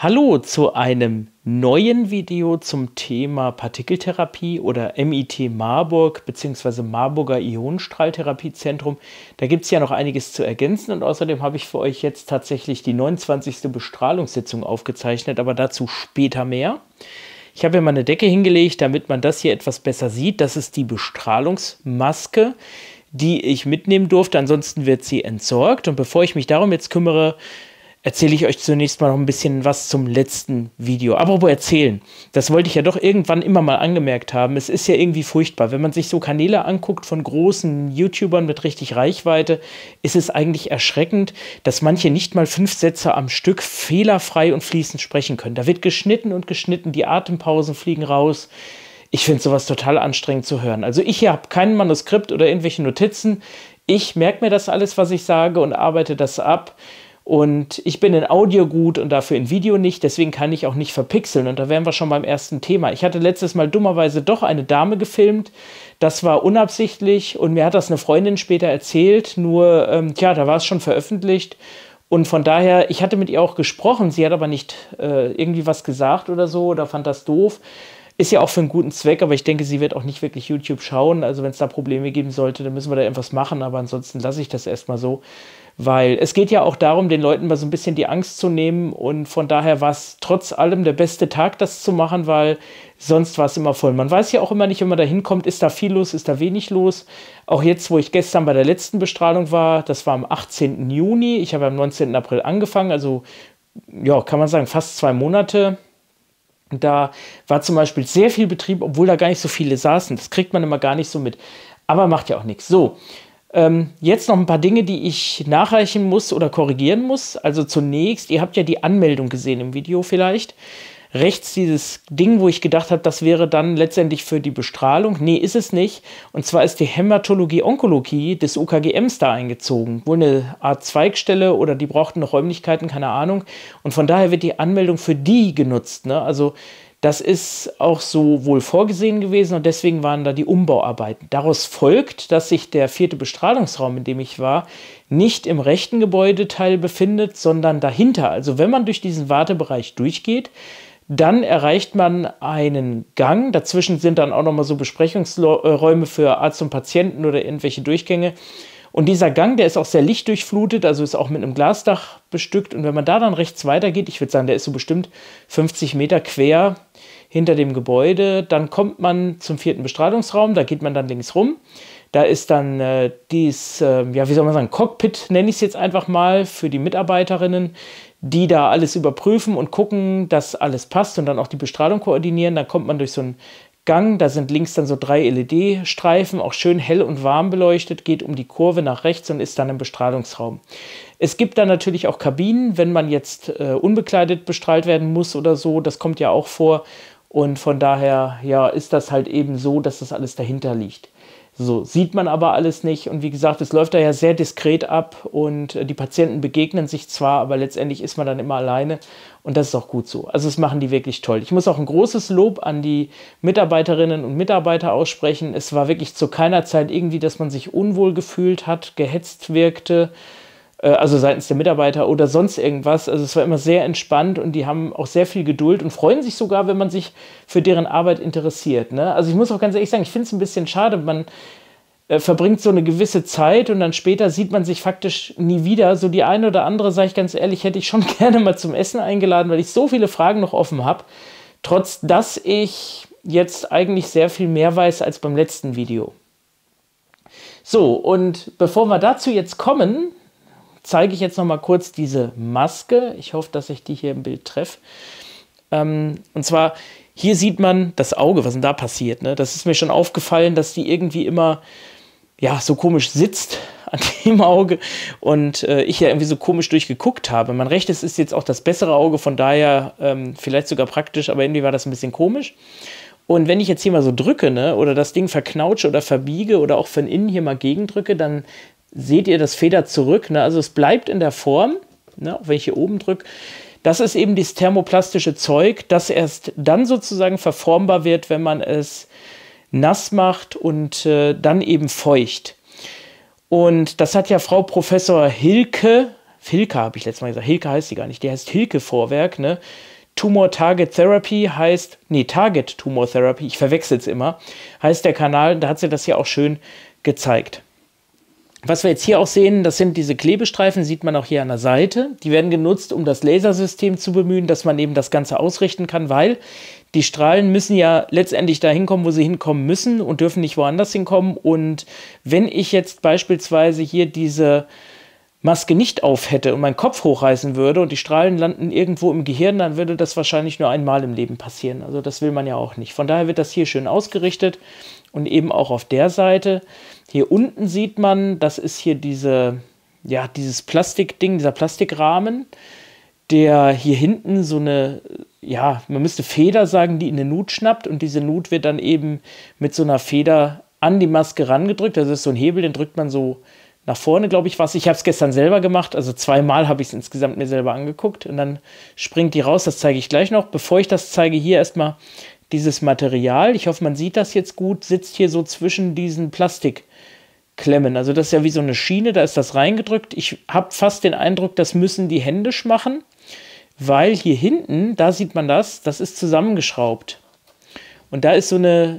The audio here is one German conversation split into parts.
Hallo zu einem neuen Video zum Thema Partikeltherapie oder MIT Marburg bzw. Marburger Ionenstrahltherapiezentrum. Da gibt es ja noch einiges zu ergänzen und außerdem habe ich für euch jetzt tatsächlich die 29. Bestrahlungssitzung aufgezeichnet, aber dazu später mehr. Ich habe hier mal eine Decke hingelegt, damit man das hier etwas besser sieht. Das ist die Bestrahlungsmaske, die ich mitnehmen durfte. Ansonsten wird sie entsorgt. Und bevor ich mich darum jetzt kümmere, erzähle ich euch zunächst mal noch ein bisschen was zum letzten Video. Apropos erzählen, das wollte ich ja doch irgendwann immer mal angemerkt haben. Es ist ja irgendwie furchtbar, wenn man sich so Kanäle anguckt von großen YouTubern mit richtig Reichweite, ist es eigentlich erschreckend, dass manche nicht mal 5 Sätze am Stück fehlerfrei und fließend sprechen können. Da wird geschnitten und geschnitten, die Atempausen fliegen raus. Ich finde sowas total anstrengend zu hören. Also ich hier habe kein Manuskript oder irgendwelche Notizen. Ich merke mir das alles, was ich sage und arbeite das ab. Und ich bin in Audio gut und dafür in Video nicht, deswegen kann ich auch nicht verpixeln. Und da wären wir schon beim ersten Thema. Ich hatte letztes Mal dummerweise doch eine Dame gefilmt. Das war unabsichtlich und mir hat das eine Freundin später erzählt. Nur, da war es schon veröffentlicht. Und von daher, ich hatte mit ihr auch gesprochen. Sie hat aber nicht irgendwie was gesagt oder so oder fand das doof. Ist ja auch für einen guten Zweck, aber ich denke, sie wird auch nicht wirklich YouTube schauen. Also wenn es da Probleme geben sollte, dann müssen wir da irgendwas machen. Aber ansonsten lasse ich das erstmal so. Weil es geht ja auch darum, den Leuten mal so ein bisschen die Angst zu nehmen. Und von daher war es trotz allem der beste Tag, das zu machen, weil sonst war es immer voll. Man weiß ja auch immer nicht, wenn man da hinkommt, ist da viel los, ist da wenig los. Auch jetzt, wo ich gestern bei der letzten Bestrahlung war, das war am 18. Juni. Ich habe am 19. April angefangen, also ja, kann man sagen, fast 2 Monate. Da war zum Beispiel sehr viel Betrieb, obwohl da gar nicht so viele saßen. Das kriegt man immer gar nicht so mit. Aber macht ja auch nichts. So, jetzt noch ein paar Dinge, die ich nachreichen muss oder korrigieren muss. Also zunächst, ihr habt ja die Anmeldung gesehen im Video vielleicht. Rechts dieses Ding, wo ich gedacht habe, das wäre dann letztendlich für die Bestrahlung. Nee, ist es nicht. Und zwar ist die Hämatologie-Onkologie des UKGMs da eingezogen. Wohl eine Art Zweigstelle oder die brauchten noch Räumlichkeiten, keine Ahnung. Und von daher wird die Anmeldung für die genutzt, ne? Also das ist auch so wohl vorgesehen gewesen und deswegen waren da die Umbauarbeiten. Daraus folgt, dass sich der 4. Bestrahlungsraum, in dem ich war, nicht im rechten Gebäudeteil befindet, sondern dahinter. Also wenn man durch diesen Wartebereich durchgeht, dann erreicht man einen Gang. Dazwischen sind dann auch nochmal so Besprechungsräume für Arzt und Patienten oder irgendwelche Durchgänge. Und dieser Gang, der ist auch sehr lichtdurchflutet, also ist auch mit einem Glasdach bestückt. Und wenn man da dann rechts weitergeht, ich würde sagen, der ist so bestimmt 50 Meter quer hinter dem Gebäude, dann kommt man zum 4. Bestrahlungsraum, da geht man dann links rum. Da ist dann wie soll man sagen, Cockpit, nenne ich es jetzt einfach mal, für die Mitarbeiterinnen, die da alles überprüfen und gucken, dass alles passt und dann auch die Bestrahlung koordinieren. Dann kommt man durch so einen Gang, da sind links dann so 3 LED-Streifen, auch schön hell und warm beleuchtet, geht um die Kurve nach rechts und ist dann im Bestrahlungsraum. Es gibt dann natürlich auch Kabinen, wenn man jetzt unbekleidet bestrahlt werden muss oder so, das kommt ja auch vor und von daher ja, ist das halt eben so, dass das alles dahinter liegt. So sieht man aber alles nicht und wie gesagt, es läuft da ja sehr diskret ab und die Patienten begegnen sich zwar, aber letztendlich ist man dann immer alleine und das ist auch gut so. Also das machen die wirklich toll. Ich muss auch ein großes Lob an die Mitarbeiterinnen und Mitarbeiter aussprechen. Es war wirklich zu keiner Zeit irgendwie, dass man sich unwohl gefühlt hat, gehetzt wirkte, also seitens der Mitarbeiter oder sonst irgendwas. Also es war immer sehr entspannt und die haben auch sehr viel Geduld und freuen sich sogar, wenn man sich für deren Arbeit interessiert, ne? Also ich muss auch ganz ehrlich sagen, ich finde es ein bisschen schade, man verbringt so eine gewisse Zeit und dann später sieht man sich faktisch nie wieder. So die eine oder andere, sage ich ganz ehrlich, hätte ich schon gerne mal zum Essen eingeladen, weil ich so viele Fragen noch offen habe, trotz dass ich jetzt eigentlich sehr viel mehr weiß als beim letzten Video. So, und bevor wir dazu jetzt kommen, zeige ich jetzt noch mal kurz diese Maske. Ich hoffe, dass ich die hier im Bild treffe. Und zwar, hier sieht man das Auge, was denn da passiert, ne? Das ist mir schon aufgefallen, dass die irgendwie immer ja, so komisch sitzt an dem Auge und ich ja irgendwie so komisch durchgeguckt habe. Mein rechtes ist jetzt auch das bessere Auge, von daher vielleicht sogar praktisch, aber irgendwie war das ein bisschen komisch. Und wenn ich jetzt hier mal so drücke, ne, oder das Ding verknautsche oder verbiege oder auch von innen hier mal gegendrücke, dann seht ihr, das federt zurück, ne? Also es bleibt in der Form, ne? Auch wenn ich hier oben drücke. Das ist eben dieses thermoplastische Zeug, das erst dann sozusagen verformbar wird, wenn man es nass macht und dann eben feucht. Und das hat ja Frau Professor Hilke habe ich letztes Mal gesagt, Hilke heißt sie gar nicht, die heißt Hilke Vorwerk, ne? Tumor Target Therapy heißt, nee, Target Tumor Therapy, ich verwechsel es immer, heißt der Kanal, da hat sie das ja auch schön gezeigt. Was wir jetzt hier auch sehen, das sind diese Klebestreifen, sieht man auch hier an der Seite. Die werden genutzt, um das Lasersystem zu bemühen, dass man eben das Ganze ausrichten kann, weil die Strahlen müssen ja letztendlich da hinkommen, wo sie hinkommen müssen und dürfen nicht woanders hinkommen. Und wenn ich jetzt beispielsweise hier diese Maske nicht auf hätte und meinen Kopf hochreißen würde und die Strahlen landen irgendwo im Gehirn, dann würde das wahrscheinlich nur einmal im Leben passieren. Also das will man ja auch nicht. Von daher wird das hier schön ausgerichtet und eben auch auf der Seite. Hier unten sieht man, das ist hier dieses Plastikding, dieser Plastikrahmen, der hier hinten so eine, ja, man müsste Feder sagen, die in eine Nut schnappt und diese Nut wird dann eben mit so einer Feder an die Maske rangedrückt. Das ist so ein Hebel, den drückt man so nach vorne, glaube ich, was. Ich habe es gestern selber gemacht, also zweimal habe ich es insgesamt mir selber angeguckt und dann springt die raus, das zeige ich gleich noch. Bevor ich das zeige, hier erstmal dieses Material, ich hoffe, man sieht das jetzt gut, sitzt hier so zwischen diesen Plastikklemmen. Also das ist ja wie so eine Schiene, da ist das reingedrückt. Ich habe fast den Eindruck, das müssen die händisch machen, weil hier hinten, da sieht man das ist zusammengeschraubt. Und da ist so eine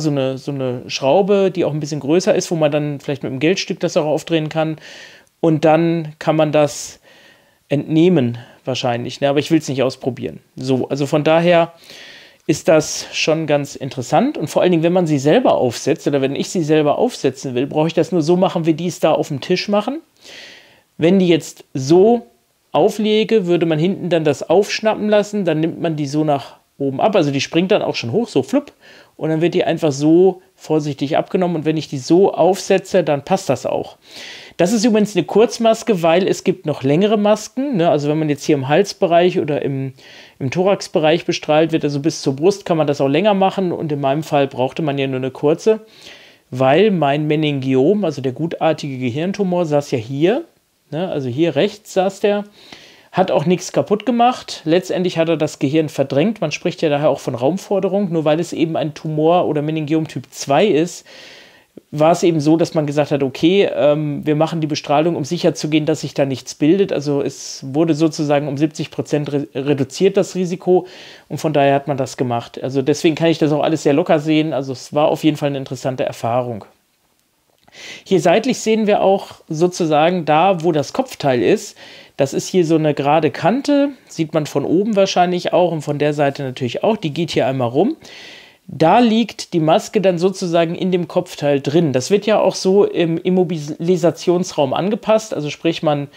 Schraube, die auch ein bisschen größer ist, wo man dann vielleicht mit einem Geldstück das auch aufdrehen kann. Und dann kann man das entnehmen wahrscheinlich. Ne? Aber ich will es nicht ausprobieren. So, also von daher ist das schon ganz interessant. Und vor allen Dingen, wenn man sie selber aufsetzt oder wenn ich sie selber aufsetzen will, brauche ich das nur so machen, wie die es da auf dem Tisch machen. Wenn die jetzt so auflege, würde man hinten dann das aufschnappen lassen, dann nimmt man die so nach oben ab. Also die springt dann auch schon hoch, so flupp. Und dann wird die einfach so vorsichtig abgenommen. Und wenn ich die so aufsetze, dann passt das auch. Das ist übrigens eine Kurzmaske, weil es gibt noch längere Masken. Ne? Also wenn man jetzt hier im Halsbereich oder im Thoraxbereich bestrahlt wird, also bis zur Brust, kann man das auch länger machen. Und in meinem Fall brauchte man ja nur eine kurze, weil mein Meningiom, also der gutartige Gehirntumor, saß ja hier. Ne? Also hier rechts saß der. Hat auch nichts kaputt gemacht. Letztendlich hat er das Gehirn verdrängt. Man spricht ja daher auch von Raumforderung. Nur weil es eben ein Tumor oder Meningiom Typ 2 ist, war es eben so, dass man gesagt hat, okay, wir machen die Bestrahlung, um sicher zu gehen, dass sich da nichts bildet. Also es wurde sozusagen um 70% reduziert, das Risiko. Und von daher hat man das gemacht. Also deswegen kann ich das auch alles sehr locker sehen. Also es war auf jeden Fall eine interessante Erfahrung. Hier seitlich sehen wir auch sozusagen da, wo das Kopfteil ist. Das ist hier so eine gerade Kante, sieht man von oben wahrscheinlich auch und von der Seite natürlich auch. Die geht hier einmal rum. Da liegt die Maske dann sozusagen in dem Kopfteil drin. Das wird ja auch so im Immobilisationsraum angepasst. Also sprich, man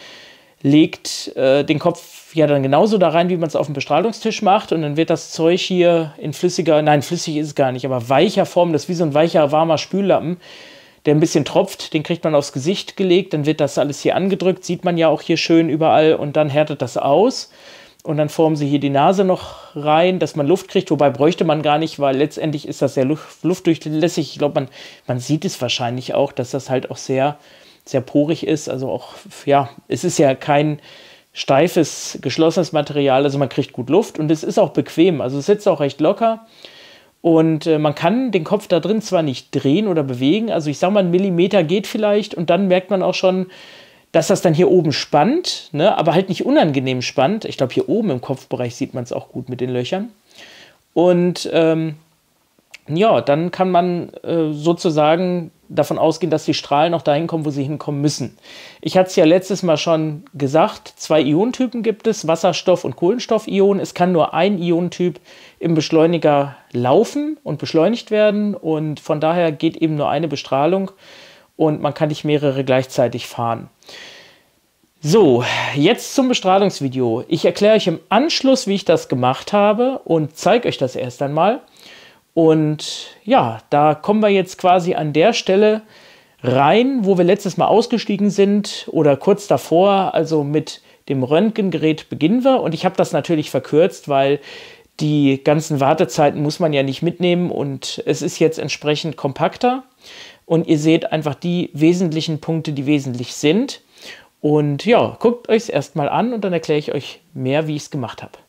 legt den Kopf ja dann genauso da rein, wie man es auf dem Bestrahlungstisch macht. Und dann wird das Zeug hier in flüssiger, nein, flüssig ist es gar nicht, aber weicher Form, das ist wie so ein weicher, warmer Spüllappen, der ein bisschen tropft, den kriegt man aufs Gesicht gelegt, dann wird das alles hier angedrückt, sieht man ja auch hier schön überall und dann härtet das aus und dann formen sie hier die Nase noch rein, dass man Luft kriegt, wobei bräuchte man gar nicht, weil letztendlich ist das sehr luftdurchlässig. Ich glaube, man sieht es wahrscheinlich auch, dass das halt auch sehr, sehr porig ist, also auch, ja, es ist ja kein steifes, geschlossenes Material, also man kriegt gut Luft und es ist auch bequem, also es sitzt auch recht locker. Und man kann den Kopf da drin zwar nicht drehen oder bewegen, also ich sage mal, 1 Millimeter geht vielleicht und dann merkt man auch schon, dass das dann hier oben spannt, ne, aber halt nicht unangenehm spannt. Ich glaube, hier oben im Kopfbereich sieht man es auch gut mit den Löchern. Und ja, dann kann man sozusagen davon ausgehen, dass die Strahlen auch dahin kommen, wo sie hinkommen müssen. Ich hatte es ja letztes Mal schon gesagt, 2 Ionentypen gibt es, Wasserstoff- und Kohlenstoffionen. Es kann nur ein Ionentyp im Beschleuniger laufen und beschleunigt werden und von daher geht eben nur eine Bestrahlung und man kann nicht mehrere gleichzeitig fahren. So, jetzt zum Bestrahlungsvideo. Ich erkläre euch im Anschluss, wie ich das gemacht habe und zeige euch das erst einmal. Und ja, da kommen wir jetzt quasi an der Stelle rein, wo wir letztes Mal ausgestiegen sind oder kurz davor, also mit dem Röntgengerät beginnen wir. Und ich habe das natürlich verkürzt, weil die ganzen Wartezeiten muss man ja nicht mitnehmen und es ist jetzt entsprechend kompakter. Und ihr seht einfach die wesentlichen Punkte, die wesentlich sind. Und ja, guckt euch es erstmal an und dann erkläre ich euch mehr, wie ich es gemacht habe.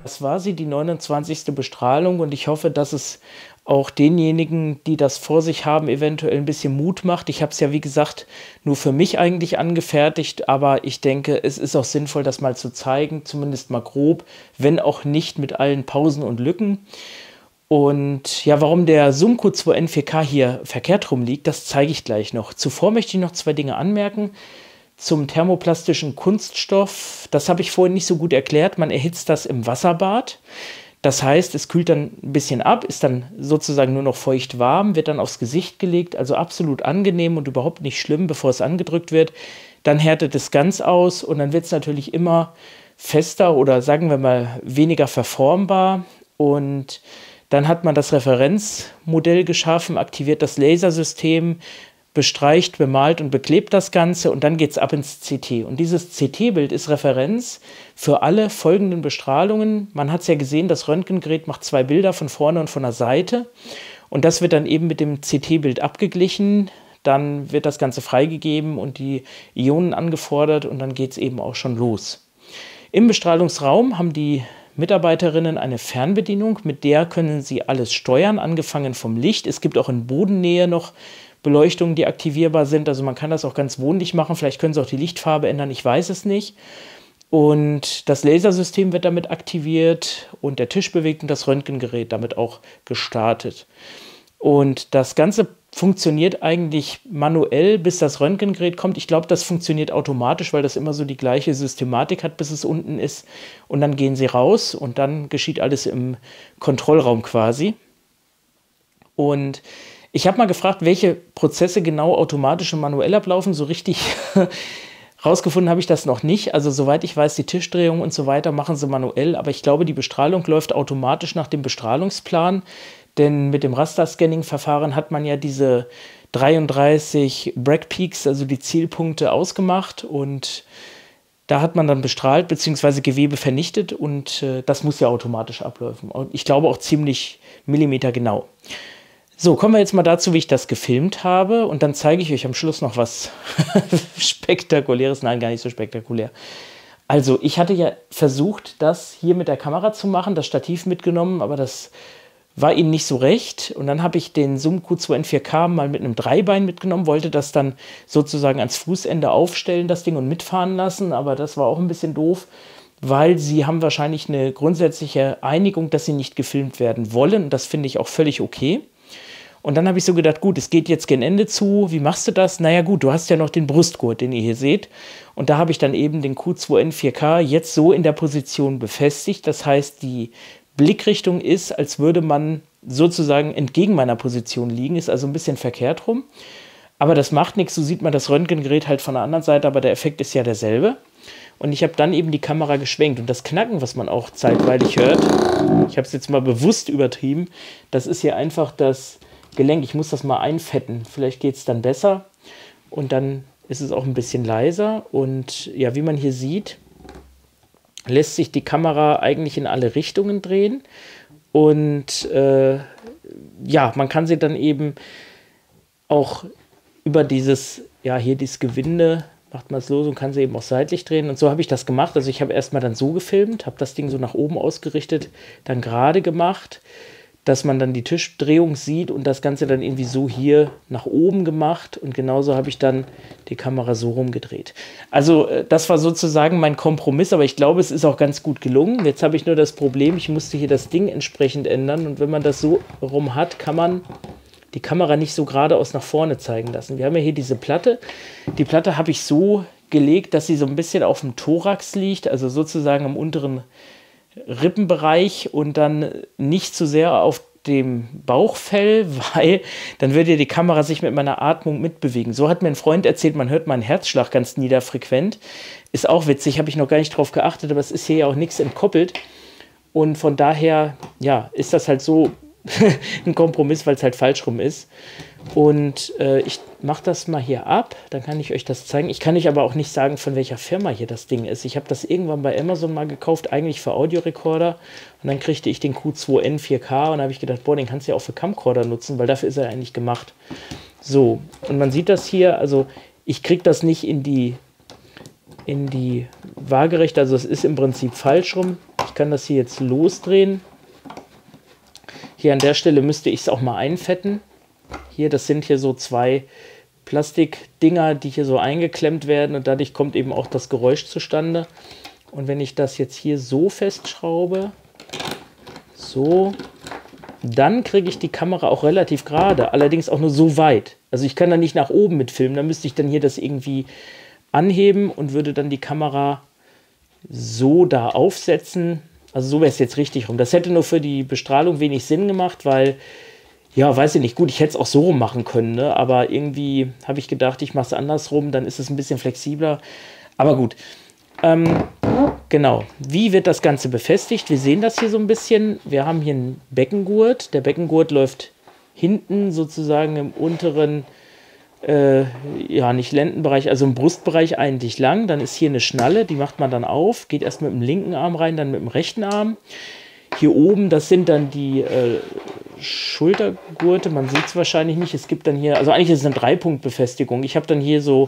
Das war sie, die 29. Bestrahlung, und ich hoffe, dass es auch denjenigen, die das vor sich haben, eventuell ein bisschen Mut macht. Ich habe es ja, wie gesagt, nur für mich eigentlich angefertigt, aber ich denke, es ist auch sinnvoll, das mal zu zeigen, zumindest mal grob, wenn auch nicht mit allen Pausen und Lücken. Und ja, warum der Zoom Q2N 4K hier verkehrt rumliegt, das zeige ich gleich noch. Zuvor möchte ich noch zwei Dinge anmerken. Zum thermoplastischen Kunststoff, das habe ich vorhin nicht so gut erklärt. Man erhitzt das im Wasserbad. Das heißt, es kühlt dann ein bisschen ab, ist dann sozusagen nur noch feucht warm, wird dann aufs Gesicht gelegt, also absolut angenehm und überhaupt nicht schlimm, bevor es angedrückt wird. Dann härtet es ganz aus und dann wird es natürlich immer fester oder sagen wir mal weniger verformbar. Und dann hat man das Referenzmodell geschaffen, aktiviert das Lasersystem, bestreicht, bemalt und beklebt das Ganze und dann geht es ab ins CT. Und dieses CT-Bild ist Referenz für alle folgenden Bestrahlungen. Man hat es ja gesehen, das Röntgengerät macht zwei Bilder von vorne und von der Seite und das wird dann eben mit dem CT-Bild abgeglichen. Dann wird das Ganze freigegeben und die Ionen angefordert und dann geht es eben auch schon los. Im Bestrahlungsraum haben die Mitarbeiterinnen eine Fernbedienung, mit der können sie alles steuern, angefangen vom Licht. Es gibt auch in Bodennähe noch Beleuchtungen, die aktivierbar sind. Also man kann das auch ganz wohnlich machen. Vielleicht können sie auch die Lichtfarbe ändern, ich weiß es nicht. Und das Lasersystem wird damit aktiviert und der Tisch bewegt und das Röntgengerät damit auch gestartet. Und das Ganze funktioniert eigentlich manuell, bis das Röntgengerät kommt. Ich glaube, das funktioniert automatisch, weil das immer so die gleiche Systematik hat, bis es unten ist. Und dann gehen sie raus und dann geschieht alles im Kontrollraum quasi. Und ich habe mal gefragt, welche Prozesse genau automatisch und manuell ablaufen. So richtig rausgefunden habe ich das noch nicht. Also soweit ich weiß, die Tischdrehung und so weiter machen sie manuell. Aber ich glaube, die Bestrahlung läuft automatisch nach dem Bestrahlungsplan. Denn mit dem Raster-Scanning-Verfahren hat man ja diese 33 Bragg Peaks, also die Zielpunkte, ausgemacht. Und da hat man dann bestrahlt bzw. Gewebe vernichtet. Und das muss ja automatisch ablaufen. Und ich glaube auch ziemlich millimetergenau. So, kommen wir jetzt mal dazu, wie ich das gefilmt habe. Und dann zeige ich euch am Schluss noch was Spektakuläres. Nein, gar nicht so spektakulär. Also, ich hatte ja versucht, das hier mit der Kamera zu machen, das Stativ mitgenommen, aber das war ihnen nicht so recht. Und dann habe ich den Zoom Q2N 4K mal mit einem Dreibein mitgenommen, wollte das dann sozusagen ans Fußende aufstellen, das Ding, und mitfahren lassen. Aber das war auch ein bisschen doof, weil sie haben wahrscheinlich eine grundsätzliche Einigung, dass sie nicht gefilmt werden wollen. Und das finde ich auch völlig okay. Und dann habe ich so gedacht, gut, es geht jetzt gen Ende zu, wie machst du das? Naja gut, du hast ja noch den Brustgurt, den ihr hier seht. Und da habe ich dann eben den Q2N 4K jetzt so in der Position befestigt. Das heißt, die Blickrichtung ist, als würde man sozusagen entgegen meiner Position liegen, ist also ein bisschen verkehrt rum. Aber das macht nichts, so sieht man das Röntgengerät halt von der anderen Seite, aber der Effekt ist ja derselbe. Und ich habe dann eben die Kamera geschwenkt und das Knacken, was man auch zeitweilig hört, ich habe es jetzt mal bewusst übertrieben, das ist hier einfach das Gelenk. Ich muss das mal einfetten, vielleicht geht es dann besser und dann ist es auch ein bisschen leiser. Und ja, wie man hier sieht, lässt sich die Kamera eigentlich in alle Richtungen drehen und ja, man kann sie dann eben auch über dieses, ja, hier dieses Gewinde, macht man es los und kann sie eben auch seitlich drehen. Und so habe ich das gemacht. Also ich habe erstmal dann so gefilmt, habe das Ding so nach oben ausgerichtet, dann gerade gemacht, dass man dann die Tischdrehung sieht und das Ganze dann irgendwie so hier nach oben gemacht. Und genauso habe ich dann die Kamera so rumgedreht. Also das war sozusagen mein Kompromiss, aber ich glaube, es ist auch ganz gut gelungen. Jetzt habe ich nur das Problem, ich musste hier das Ding entsprechend ändern. Und wenn man das so rum hat, kann man die Kamera nicht so geradeaus nach vorne zeigen lassen. Wir haben ja hier diese Platte. Die Platte habe ich so gelegt, dass sie so ein bisschen auf dem Thorax liegt, also sozusagen am unteren Rippenbereich und dann nicht zu sehr auf dem Bauchfell, weil dann würde ja die Kamera sich mit meiner Atmung mitbewegen. So hat mir ein Freund erzählt, man hört meinen Herzschlag ganz niederfrequent. Ist auch witzig, habe ich noch gar nicht drauf geachtet, aber es ist hier ja auch nichts entkoppelt. Und von daher, ja, ist das halt so ein Kompromiss, weil es halt falsch rum ist. Und ich mache das mal hier ab, dann kann ich euch das zeigen. Ich kann euch aber auch nicht sagen, von welcher Firma hier das Ding ist. Ich habe das irgendwann bei Amazon mal gekauft, eigentlich für Audiorekorder. Und dann kriegte ich den Q2N 4K und habe ich gedacht, boah, den kannst du ja auch für Camcorder nutzen, weil dafür ist er eigentlich gemacht. So, und man sieht das hier, also ich kriege das nicht in die Waagerechte, also es ist im Prinzip falsch rum. Ich kann das hier jetzt losdrehen. Hier an der Stelle müsste ich es auch mal einfetten. Hier, das sind hier so zwei Plastikdinger, die hier so eingeklemmt werden und dadurch kommt eben auch das Geräusch zustande. Und wenn ich das jetzt hier so festschraube, so, dann kriege ich die Kamera auch relativ gerade, allerdings auch nur so weit. Also ich kann da nicht nach oben mitfilmen, da müsste ich dann hier das irgendwie anheben und würde dann die Kamera so da aufsetzen. Also so wäre es jetzt richtig rum. Das hätte nur für die Bestrahlung wenig Sinn gemacht, weil, ja, weiß ich nicht, gut, ich hätte es auch so rum machen können, ne? Aber irgendwie habe ich gedacht, ich mache es andersrum, dann ist es ein bisschen flexibler. Aber gut. Genau, wie wird das Ganze befestigt? Wir sehen das hier so ein bisschen. Wir haben hier einen Beckengurt. Der Beckengurt läuft hinten sozusagen im unteren, ja, nicht Lendenbereich, also im Brustbereich eigentlich lang. Dann ist hier eine Schnalle, die macht man dann auf, geht erst mit dem linken Arm rein, dann mit dem rechten Arm. Hier oben, das sind dann die Schultergurte, man sieht es wahrscheinlich nicht. Es gibt dann hier, also eigentlich ist es eine Dreipunktbefestigung. Ich habe dann hier so,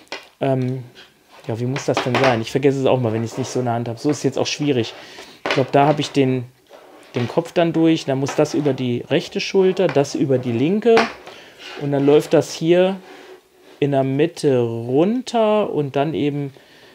ja, wie muss das denn sein? Ich vergesse es auch mal, wenn ich es nicht so in der Hand habe. So ist es jetzt auch schwierig. Ich glaube, da habe ich den Kopf dann durch. Dann muss das über die rechte Schulter, das über die linke. Und dann läuft das hier in der Mitte runter und dann eben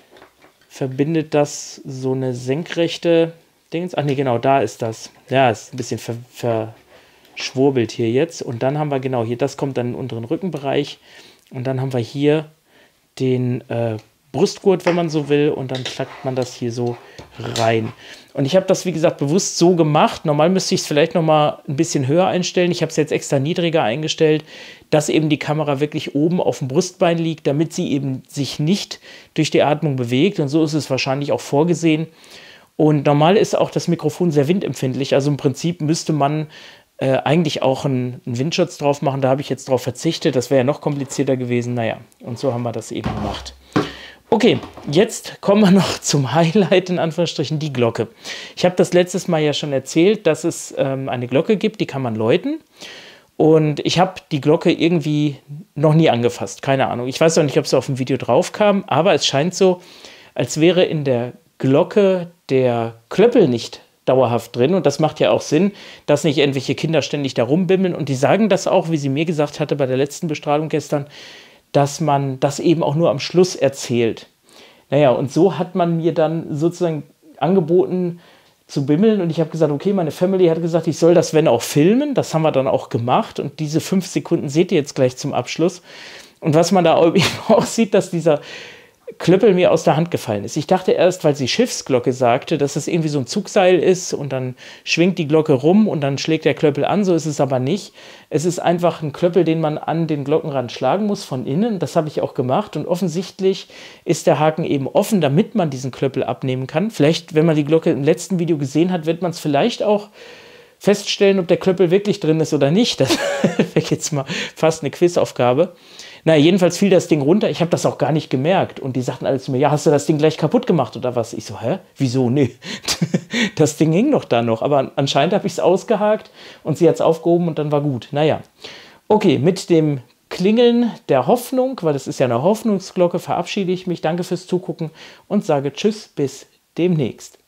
verbindet das so eine senkrechte Dings. Ach nee, genau, da ist das. Ja, ist ein bisschen verschwurbelt hier jetzt. Und dann haben wir genau hier, das kommt dann in den unteren Rückenbereich. Und dann haben wir hier den Brustgurt, wenn man so will, und dann klackt man das hier so rein. Und ich habe das, wie gesagt, bewusst so gemacht. Normal müsste ich es vielleicht noch mal ein bisschen höher einstellen. Ich habe es jetzt extra niedriger eingestellt, dass eben die Kamera wirklich oben auf dem Brustbein liegt, damit sie eben sich nicht durch die Atmung bewegt. Und so ist es wahrscheinlich auch vorgesehen. Und normal ist auch das Mikrofon sehr windempfindlich. Also im Prinzip müsste man eigentlich auch einen Windschutz drauf machen. Da habe ich jetzt drauf verzichtet. Das wäre ja noch komplizierter gewesen. Naja, und so haben wir das eben gemacht. Okay, jetzt kommen wir noch zum Highlight, in Anführungsstrichen, die Glocke. Ich habe das letztes Mal ja schon erzählt, dass es eine Glocke gibt, die kann man läuten. Und ich habe die Glocke irgendwie noch nie angefasst, keine Ahnung. Ich weiß auch nicht, ob es auf dem Video drauf kam, aber es scheint so, als wäre in der Glocke der Klöppel nicht dauerhaft drin. Und das macht ja auch Sinn, dass nicht irgendwelche Kinder ständig da rumbimmeln. Und die sagen das auch, wie sie mir gesagt hatte bei der letzten Bestrahlung gestern, dass man das eben auch nur am Schluss erzählt. Naja, und so hat man mir dann sozusagen angeboten zu bimmeln und ich habe gesagt, okay, meine Family hat gesagt, ich soll das, wenn auch filmen. Das haben wir dann auch gemacht und diese 5 Sekunden seht ihr jetzt gleich zum Abschluss. Und was man da auch sieht, dass dieser Klöppel mir aus der Hand gefallen ist. Ich dachte erst, weil sie Schiffsglocke sagte, dass es irgendwie so ein Zugseil ist und dann schwingt die Glocke rum und dann schlägt der Klöppel an. So ist es aber nicht. Es ist einfach ein Klöppel, den man an den Glockenrand schlagen muss von innen. Das habe ich auch gemacht und offensichtlich ist der Haken eben offen, damit man diesen Klöppel abnehmen kann. Vielleicht, wenn man die Glocke im letzten Video gesehen hat, wird man es vielleicht auch feststellen, ob der Klöppel wirklich drin ist oder nicht. Das wäre jetzt mal fast eine Quizaufgabe. Na, jedenfalls fiel das Ding runter. Ich habe das auch gar nicht gemerkt. Und die sagten alle zu mir, ja, hast du das Ding gleich kaputt gemacht oder was? Ich so, hä? Wieso? Nee. Das Ding hing doch da noch. Aber anscheinend habe ich es ausgehakt und sie hat es aufgehoben und dann war gut. Naja. Okay, mit dem Klingeln der Hoffnung, weil das ist ja eine Hoffnungsglocke, verabschiede ich mich. Danke fürs Zugucken und sage Tschüss, bis demnächst.